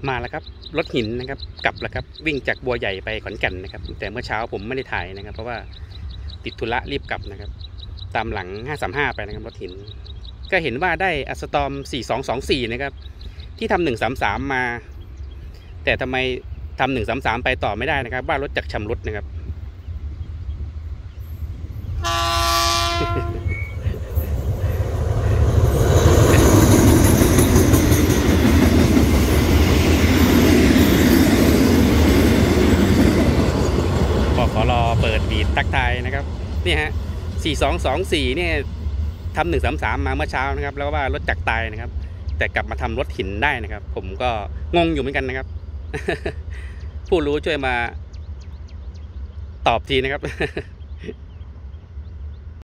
มาแล้วครับรถหินนะครับกลับแล้วครับวิ่งจากบัวใหญ่ไปขอนแก่นนะครับแต่เมื่อเช้าผมไม่ได้ถ่ายนะครับเพราะว่าติดธุระรีบกลับนะครับตามหลัง535ไปนะครับรถหินก็เห็นว่าได้อัสตอม4224นะครับที่ทำ133มาแต่ทำไมทำ133ไปต่อไม่ได้นะครับว่ารถจักรชำรุดนะครับขอรอเปิดบีททักทายนะครับนี่ฮะ4224เนี่ยทำ133มาเมื่อเช้านะครับแล้วว่ารถจักรตายนะครับแต่กลับมาทำรถหินได้นะครับผมก็งงอยู่เหมือนกันนะครับ ผู้รู้ช่วยมาตอบทีนะครับ